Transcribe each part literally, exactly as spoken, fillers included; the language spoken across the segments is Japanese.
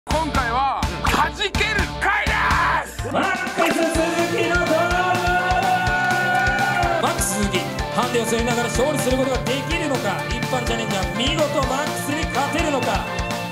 今回は弾ける回です。 マックス鈴木のゴール。マックス鈴木、ハンデを背負いながら勝利することができるのか。一般チャレンジャー見事マックスに勝てるのか。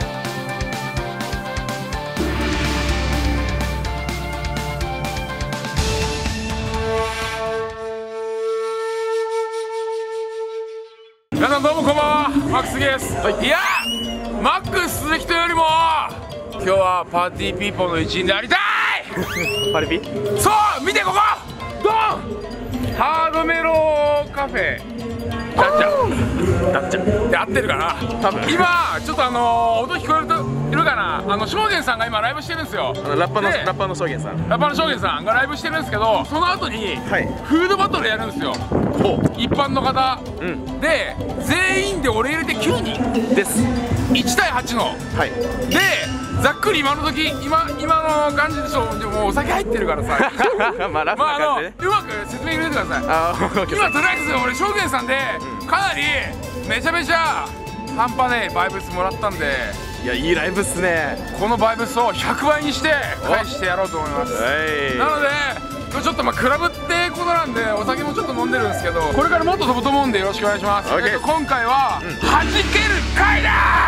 皆さんどうもこんばんは、マックス鈴木です。はい、いやマックス鈴木というよりも今日はパーティーピーポーの一員でありたいパリピ？ そう見てここドンハードメロカフェダッチャダッチャで合ってるかな多分。今ちょっとあのー、音聞こえるといるかな。あの正玄さんが今ライブしてるんですよ。 あのラッパのラッパーの正玄さんラッパーの正玄さんがライブしてるんですけど、その後にフードバトルやるんですよ。一般の方、うん、で全員で俺入れてきゅうにんですいちたいはちの、はい、でざっくり今の時今今の感じでしょ。もうお酒入ってるからさまあラフな感じで、ね、うまく説明入れてください。あ今とりあえず俺正玄さんで、うん、かなりめちゃめちゃ半端ねえバイブスもらったんで、 いやいいライブっすね。 このバイブスをひゃくばいにして返してやろうと思います。なのでちょっとまあクラブってことなんでお酒もちょっと飲んでるんですけど、これからもっと飛ぶと思うんでよろしくお願いします。えっと今回は弾ける回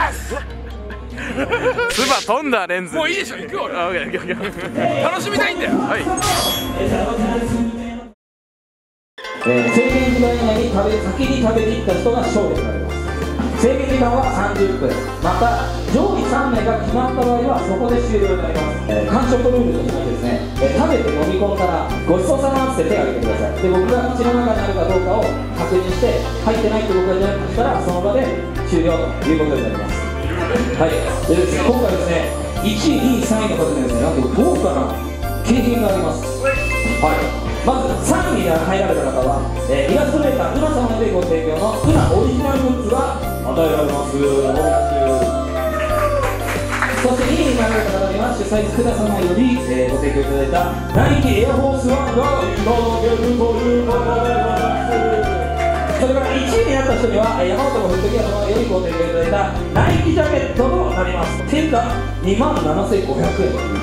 です。 つば飛んだレンズ。 もういいでしょ、行くよ俺。楽しみたいんだよ。はい。 えー、制限時間以内に食べ先に食べきった人が勝利となります。制限時間はさんじゅっぷん。また上位さんめいが決まった場合はそこで終了になります。えー、完食ルールとしてですね、えー、食べて飲み込んだらごちそうさまって手を挙げてください。で僕が口の中にあるかどうかを確認して入ってないって僕がじゃなくしたらその場で終了ということになります。はい、でですね、今回ですねいちい、にい、さんいの方にですねなんと豪華な景品があります。はい、まずさんいに入られた方は、えー、イラストレーターうな様でご提供のうなオリジナルグッズが与えられます。そしてにいになられた方には主催福田様より、えー、ご提供いただいたナイキエアフォースワンがいただけるということでございます。それからいちいになった人には山本のフットギア様よりご提供いただいたナイキジャケットとなります。定価にまんななせんごひゃくえんという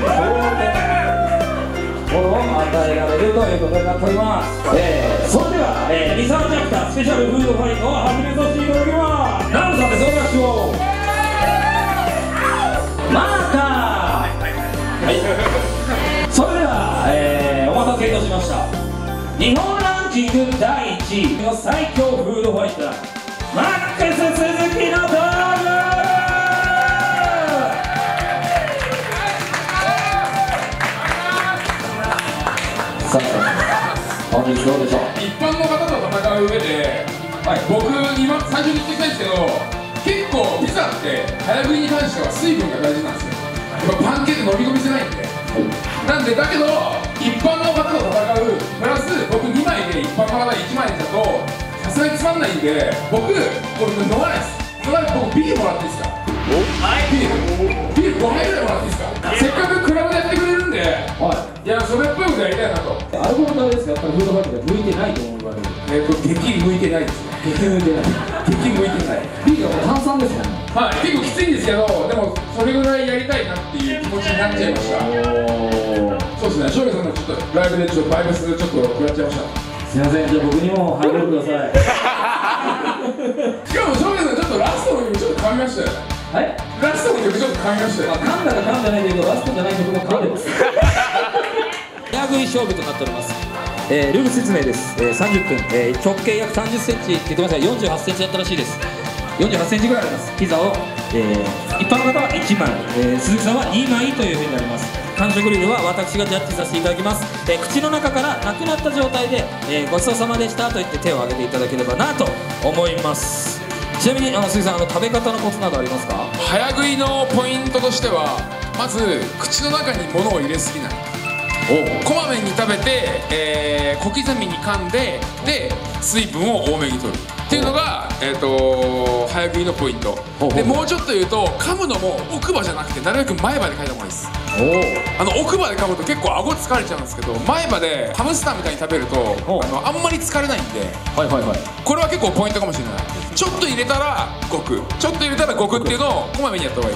ものを与えられるということになっております。えー、それでは、えー、に、さんチャプタースペシャルフードファイトを始めさせていただきます。ナムさんです。お願いします。マーカー、はい、それでは、えー、お待たせいたしました。日本ランキングだいいちいの最強フードファイターマックス鈴木のゴール。さあ本日どうでしょう。 一般の方と戦う上で、はい、僕今最初に言ってきたんですけど、結構ピザって早食いに関しては水分が大事なんですよ。パンケーキ飲み込みせないんで、なんでだけど一般の方と戦うプラス僕にまいで一般の方いちまいだとさすがにつまんないんで、僕これ飲まないです。それ僕ビールもらっていいですか。はい、ビールビールごはいぐらいもらっていいですか。せっかくクラブでやってくれるんで、はい、いやそれっぽいことやりたいなと。 アルコールとあれですか、やっぱりフードファイトで向いてないと思うわけで、 えっと激向いてないですね。 激向いてない激向いてない。ビールは炭酸ですもんね。 はい、結構きついんですけど、でもそれぐらいやりたいなっていう気持ちになっちゃいました。そうですね、翔平さんのちょっとライブでちょっとバイブスちょっと食らっちゃいました。 すいません、じゃあ僕にもハイボールください。 しかも翔平さんちょっとラストの曲ちょっと噛みましたよね。はい、ラストの曲ちょっと噛みましたよ。 まあ、噛んだか噛んでないけどラストじゃない曲も噛んでます。早食い勝負となっております。えー、ルール説明です。えー、さんじゅっぷん、えー、直径約さんじゅっセンチって言ってください。よんじゅうはちセンチだったらしいです。よんじゅうはちセンチぐらいあります。ピザを、えー、一般の方はいちまい、えー、鈴木さんはにまいというふうになります。完食ルールは私がジャッジさせていただきます。えー、口の中からなくなった状態で、えー、ごちそうさまでしたと言って手を挙げていただければなと思います。ちなみにあの鈴木さん、あの食べ方のコツなどありますか。 早食いのポイントとしては、まず口の中に物を入れすぎない。こまめに食べて、えー、小刻みに噛んで、で水分を多めに取るっていうのが、えー、と早食いのポイントで、もうちょっと言うと噛むのも奥歯じゃなくてなるべく前歯で噛いた方がいいです。あの奥歯で噛むと結構顎疲れちゃうんですけど、前歯でハムスターみたいに食べるとあのあんまり疲れないんで、はいはいはい、これは結構ポイントかもしれない。ちょっと入れたらごく、ちょっと入れたらごくっていうのをこまめにやった方がいい。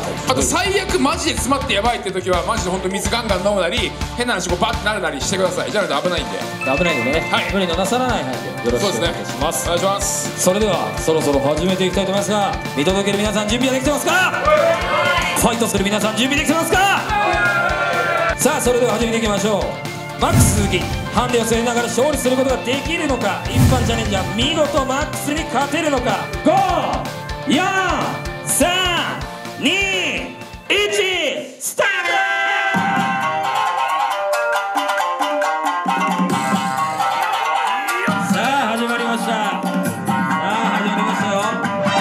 あと最悪マジで詰まってやばいって時はマジで本当水ガンガン飲むなり変な話こうバッてなるなりしてください。じゃないと危ないんで。 危ないのでね、 はい無理のなさらない範囲でよろしくお願いします。 お願いします。 それではそろそろ始めていきたいと思いますが、見届ける皆さん準備はできてますか？ファイトする皆さん準備できてますか？さあそれでは始めていきましょう。マックス鈴木、ハンデを据えながら勝利することができるのか、一般チャレンジャー見事マックスに勝てるのか。ご、よん、さん、に、いち、スタート。さあ始まりました。さあ始まりましたよ。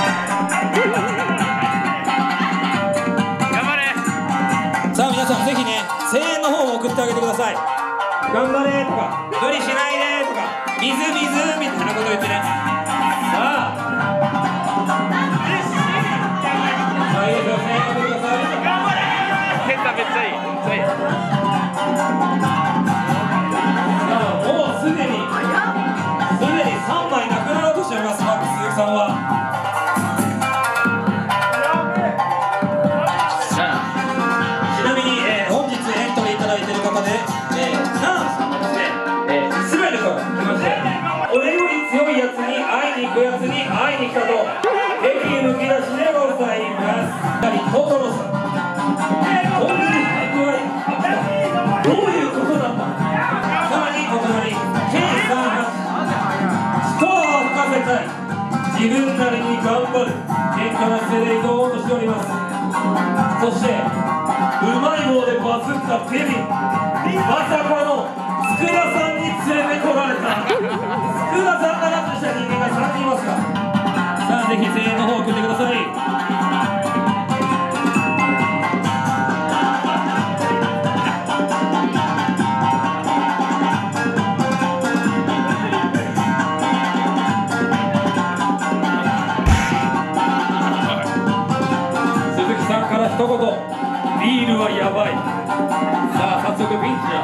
頑張れ。 さあ皆さんぜひね、声援の方も送ってあげてください。頑張れとか無理しないでとか水水みたいなこと言ってね。さあさあいいですよ、声援送ってください。 ケンタめっちゃいい。めっちゃいい。 さあもうすでにすでにさんまいなくなろうとしております。マックス鈴木さんはちなみに、えー、本日エントリーいただいている方で、えー、ナンさんがですね、えー、イスラエルから来まして、俺より強いやつに会いに行くやつに会いに来たと敵むき出しでございます。やはりトトロさん、こんなに博愛あった、どういうことなんだ。さらにお隣 ケーさんはち、スコアを吹かせたい、自分なりに頑張る喧嘩な姿勢で挑もうとしております。そしてうまい棒でバズったペビン、まさかの佃さんに連れてこられた。佃さんがラップした人間がさんにんいますが、さあぜひ声援の方を送ってください。鈴木さんから一言、ビールはやばい。さあ早速ピンチだ。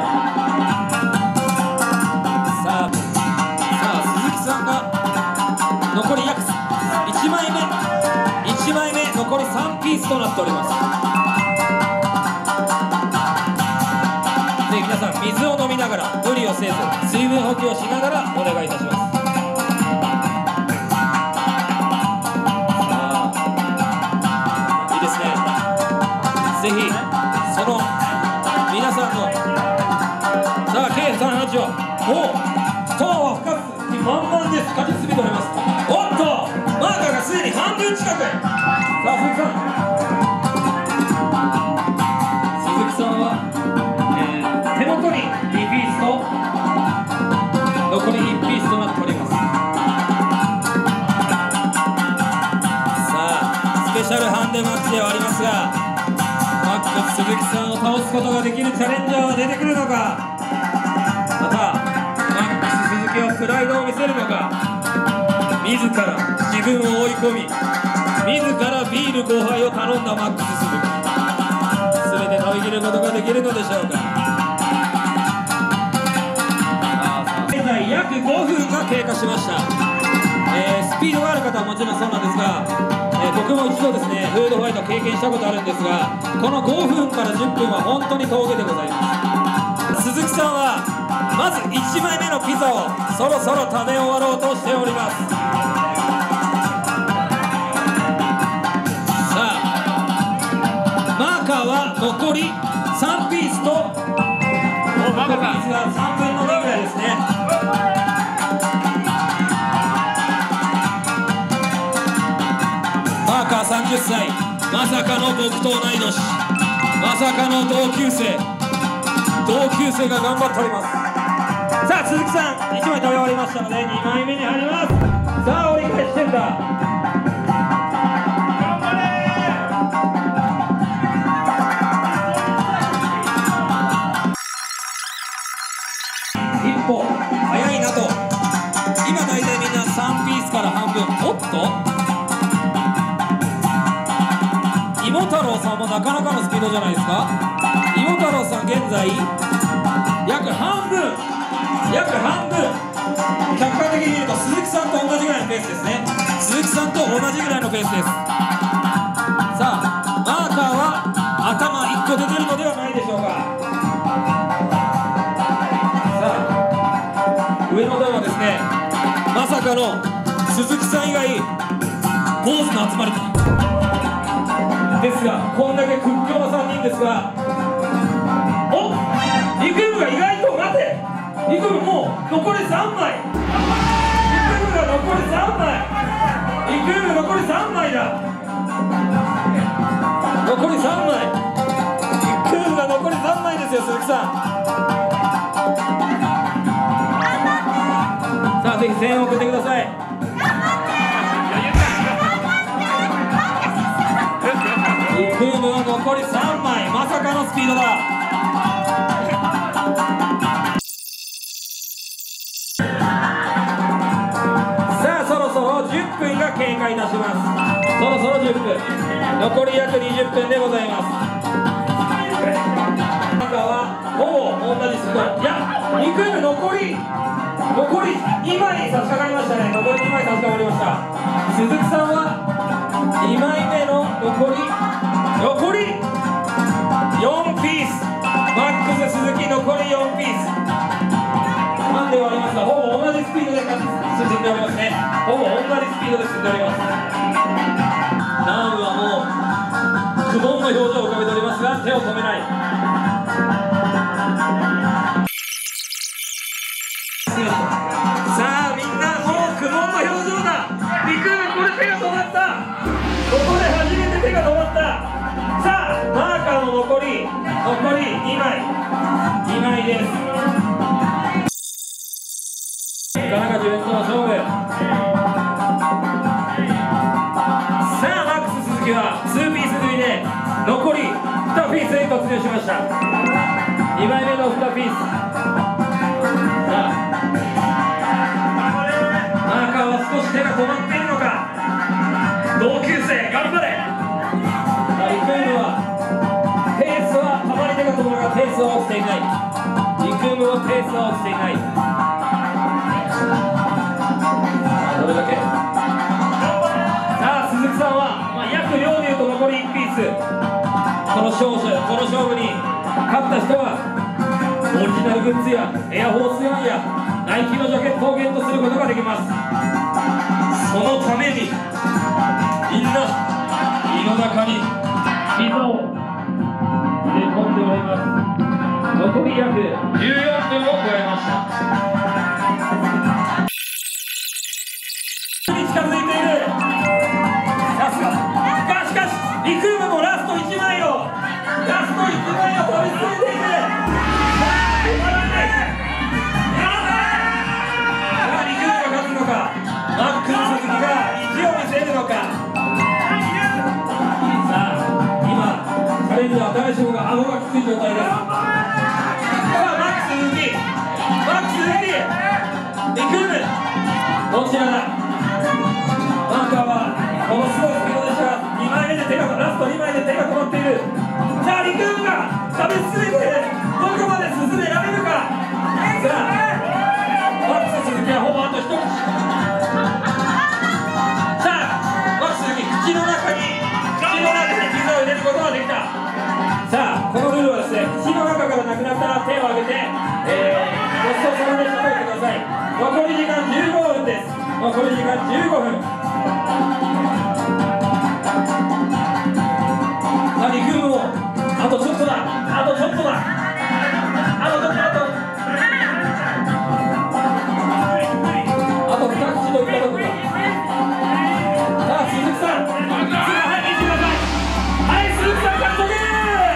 さあさあ鈴木さんが残り約いちまいめ、いちまいめ残りさんピースとなっております。ぜひ皆さん水を飲みながら無理をせず水分補給をしながらお願いいたします。さあいいですね。ぜひその皆さんのさあ ケーさんはち はもうストーンは深くに満々です。勝ち進めております。おっとマーカーがすでに半分近く。さあ鈴木さん、鈴木さんは、えー、手元ににピースと残りいちピースとなっております。さあスペシャルハンデマッチではありますが、マックス鈴木さんを倒すことができるチャレンジャーは出てくるのか、またマックス鈴木はプライドを見せるのか、自ら自分を追い込み自らビールごはいを頼んだマックス鈴木、全て乗り切ることができるのでしょうか。現在約ごふんが経過しました。えー、スピードがある方はもちろんそうなんですが、えー、僕も一度ですねフードファイト経験したことあるんですが、このごふんからじゅっぷんは本当に峠でございます。鈴木さんはまずいちまいめのピザをそろそろ食べ終わろうとしております。さあマーカーは残りさんピースと残りピースがさんぶんのにぐらいですね。マーカーさんじゅっさい、まさかの僕と同い年、まさかの同級生同級生が頑張っております。さあ鈴木さんいちまい食べ終わりましたのでにまいめに入ります。さあ折り返してんだ。頑張れー。一歩早いなと。今大体みんなさんピースから半分。おっと芋太郎さんもなかなかのスピードじゃないですか。芋太郎さん現在約半分約半分、客観的に見ると鈴木さんと同じぐらいのペースですね。鈴木さんと同じぐらいのペースです。さあマーカーはと出てるのではないでしょうか。さあ上の段はですね、まさかの鈴木さん以外坊主の集まりですが、こんだけ屈強なさんにんですが、おっ陸部が意外と待て、陸部もう残りさんまい、陸部が残りさんまい、陸部残りさんまいだ、残りさんまい、陸部が残りさんまいですよ鈴木さん。さあぜひ声援を送ってください。陸部は残りさんまい、まさかのスピードだ。さあそろそろじゅっぷんが経過いたします。そろそろじゅっぷん、残り約にじゅっぷんでございます。赤はほぼ同じスピード、いや陸部残り残りにまい差し掛かりましたね。残りにまい差し掛かりました。鈴木さんはにまいめの残り残りよんピース、マックス鈴木残りよんピース。なんではありますが、ほぼ同じスピードで進んでおりますね。ほぼ同じスピードで進んでおります。ナウはもう苦悶の表情を浮かべておりますが、手を止めない。さあみんなもう苦悶の表情だ。陸部これ手が止まった。ここで初めて手が止まった。さあマーカーの残り残りにまいにまいです。田中自分との勝負。さあマックス鈴木はにピース組で残りにピースに突入しました。にまいめのにピース。さあマーカーは少し手が止まっているのか。同級生頑張れ。陸部はペースはたまに手が止まるがペースは落ちていない。陸部はペースは落ちていない。どれだけ。さあ鈴木さんは、まあ、約量でいうと残りいちピース。この勝負この勝負に勝った人はオリジナルグッズやエアフォースワンやナイキのジャケットをゲットすることができます。そのためにみんな胃の中にピザを入れ込んでおります。残り約じゅうよんぷんを超えました。に近づいている。さすが。がしかし陸部もラストいちまいをラストいちまいを飛び進めている。止まらない。さあ陸部が勝つのか、マックス鈴木が意地を見せるのか。チャレンジャー誰しもが顎がきつい状態です。さあマックス鈴木マックス鈴木陸部どちらだ。マーカーはものすごいスピードでしたがにまいめで手がラストにまいで手が止まっている。さあ陸部が食べ進めてどこまで進められるか。さあマックス鈴木はほぼあと一口。さあマックス鈴木口の中に口の中にピザを入れることができた。さあこのルールはですね、口の中からなくなったら手を挙げて、えー、ごちそうさまでしたと言ってください。残り時間じゅうごふんです。残り時間じゅうごふん。さあ陸部もあとちょっとだあとちょっとだあとちょっとあとあとに口といったところだ。さあ鈴木さんはい見てください。はい鈴木さん獲得。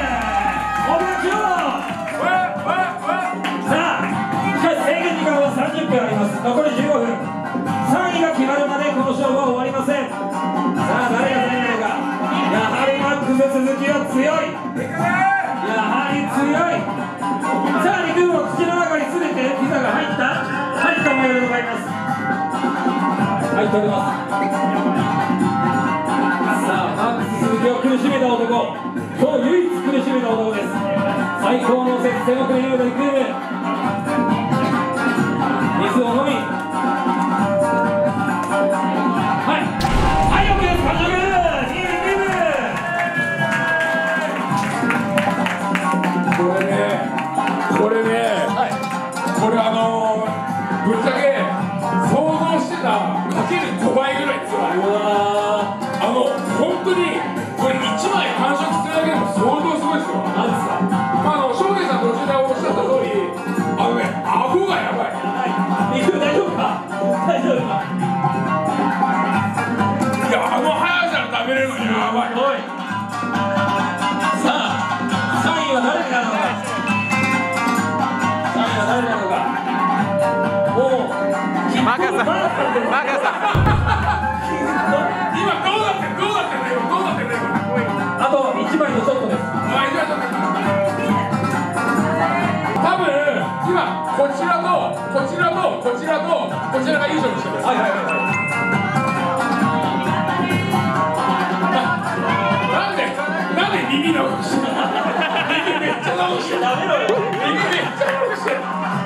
さんじゅっぷんあります。残りじゅうごふん。さんいが決まるまでこの勝負は終わりません。さあ誰がさんいなのか。やはりマックス鈴木は強い。やはり強い。さあ陸部も口の中に全てピザが入った入った模様でございます。入っております。さあマックス鈴木を苦しめた男、今日唯一苦しめた男です。最高の接戦を繰り広げた陸部、水を飲み、はいはい OK です。完食。いいリズム。 これあのー、ぶっちゃけ想像してたかけるごばいぐらい強い。うわー、あの本当にこれいちまい完食するだけでも相当すごいですよ。なんですか。まああの翔平さん途中でおっしゃった通り、あのね、顎がやばい。 肉大丈夫か、大丈夫か。 いや、あの速さで食べれるのやばい。おい、 さあさんいは誰になるのか、さんいは誰なのか。もうマーカーさん、マーカーさん。 今どうなってる、どうなってるね、どうなってるね。 あといちまいのショットです。 あ、いちまいショット。多分今こちらとこちらとこちらとこちらがいい勝負してる。はいはいはいはい。なんでなんで耳直してる。耳めっちゃ直してる。やめろよ。耳めっちゃ直してる。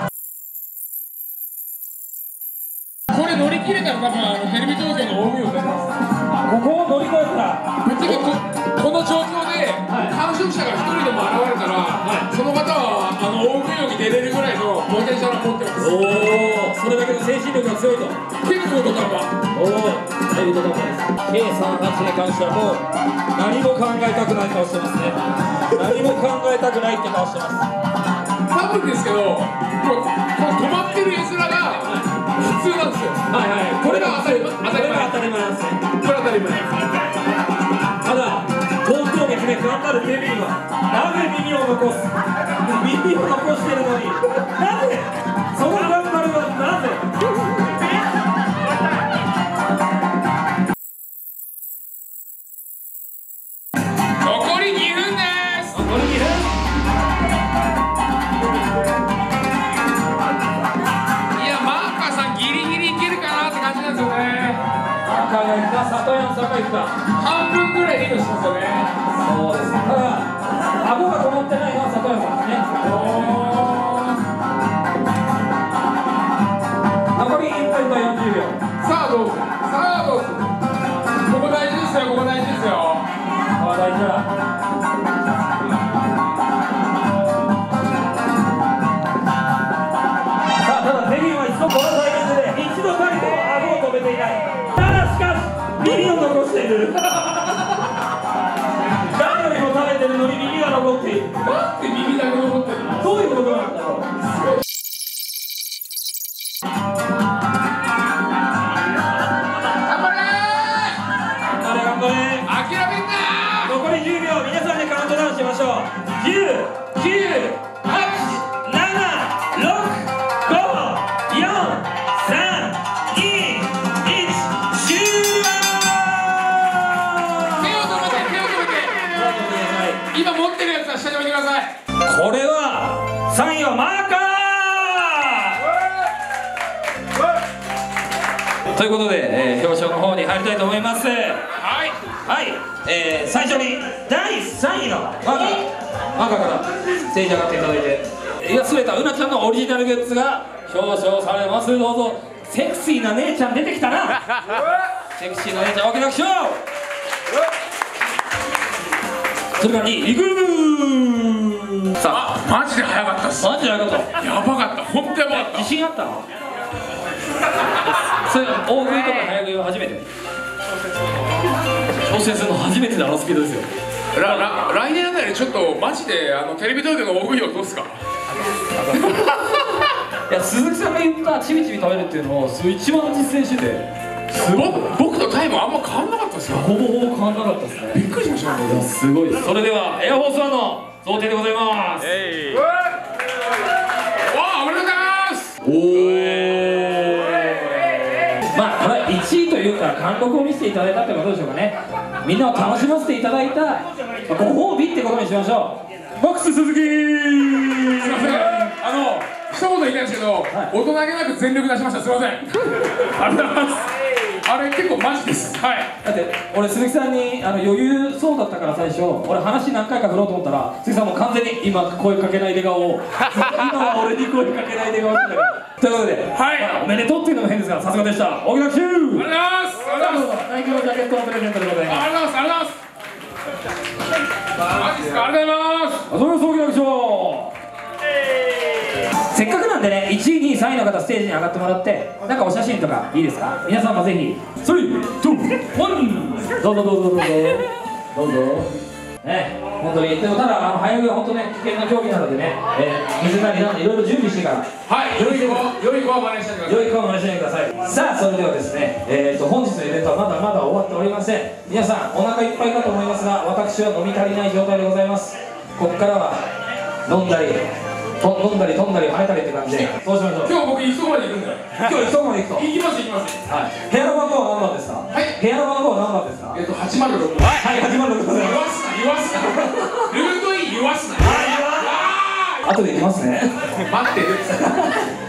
これ乗り切れたら多分あのテレビ東京の大食いを出ます。 ここを乗り越えたら、 ぶっちゃけ こ, この状況で完食者が一人でも現れたら、はい、その方はあの大食い王に出れるぐらいのポテンシャルを持ってます。 おお、それだけの精神力が強いと。 結構ドタバ。 おお、だいぶドタバです。ケーさんじゅうはちに関してはもう何も考えたくない顔してますね。何も考えたくないって顔してます。 多分ですけど、この止まってる絵面が普通なんですよ。はいはい。これが当たり前。当たり前。当たり前なんですね。これ当たり前。 ただ遠くを見つめ頑張るテレビにはなぜ耳を残す、耳を残してるのになぜその頑張るはなぜ。 残りにふんです。 残りにふん。 いや、マーカーさんギリギリいけるかなって感じなんですよね。 マーカーがいくか、里山さんがいくか、 半分ぐらいリードしてますよね。 そうです。ただ顎が止まってないのは里山さんですね。残りいっぷんとよんじゅうびょう。 さあどうする、さあどうする。ここ大事ですよ、ここ大事ですよ。 ああ、大事だ。さあ、ただデビューは一度このタイミングで一度たりとも顎を止めていない。ただしかし耳を残している。誰よりも食べてるのに耳が残っている。 なんで耳だけ残ってるの。 どういうことなんだろう。 頑張れ頑張れ頑張れ。 ー、諦めんなー。 残りじゅうびょう、皆さんでカウントダウンしましょう。じゅう、きゅう、はち、なな、ろく、ご、よん、さん、に、いち、終了。 手を止めて、手を止めて。今持ってるやつは下に置いてください。 これはさんいはマーカーということで、えー、表彰の方に入りたいと思います。はい、はい、えー、最初にだいさんいのマーカー、マーカーからステージ上がっていただいて、イラストレーターうなちゃんのオリジナルグッズが表彰されます。どうぞ。セクシーな姉ちゃん出てきたな。セクシーな姉ちゃん、大きな拍手を。それからにリクルー。さあ、 マジで早かったっす。 マジで早かった。 やばかった、本当やばかった。 自信あったの？それ大食いとか早食いは初めて？挑戦するの初めてのあのスピードですよ。 らら来年あたりちょっとマジであのテレビ東京の大食いをどうすか。 いや、鈴木さんが言ったちびちび食べるっていうのを一番実践してて、 僕僕とタイムあんま変わんなかったですよ。 ほぼほぼ変わんなかったですね。 びっくりしました。 いや、すごいです。それではエアフォースワンの贈呈でございます。 えい。 わあ、おめでとうございます。 おお。まあこれいちいというか韓国を見せていただいたってことでしょうかね。みんなを楽しませていただいたご褒美ってことにしましょう。ボックス鈴木。 すいません。あの一言言いたいんですけど、はい、大人げなく全力出しました。すいません。ありがとうございます。あれ結構マジです。はい。 だって俺鈴木さんにあの余裕そうだったから最初俺話何回か振ろうと思ったら鈴木さんも完全に今声かけないで顔を今は俺に声かけないで顔をしてたということで、はい、まあ、おめでとうっていうのも変ですがさすがでした。大木学習。 ありがとうございます。ありがとうございます。 ナイキのジャケットのプレゼントでございます。 ありがとうございます。マジですか。ありがとうございます。 ありがとうございます。大木学習。せっかくなんでねいちさんいの方ステージに上がってもらって、なんかお写真とかいいですか？皆様ぜひスリー、ツー、ワン、どうぞどうぞどうぞどうぞね、本当に。でもただあの早泳ぎは本当ね危険な競技なのでね、えー、水なりなんでいろいろ準備してからはい良い子良い子は真似しないでください。 良い子は真似しないでください。さあそれではですね、えー、と本日のイベントはまだまだ終わっておりません。皆さんお腹いっぱいかと思いますが、私は飲み足りない状態でございます。ここからは飲んだりと飲んだり飛んだり跳ねたりって感じで、そうしましょう。 今日僕行くとこまで行くんだよ。 今日そこまで行くと。 行きます行きます。 はい。部屋の番号は何番ですか？ はい。 部屋の番号は何番ですか？ えっとはちまるろく。 はい、はちまるろくでござい言まわすな言わすな。ルートイン言わすな。 す。後で行きますね。 待ってる。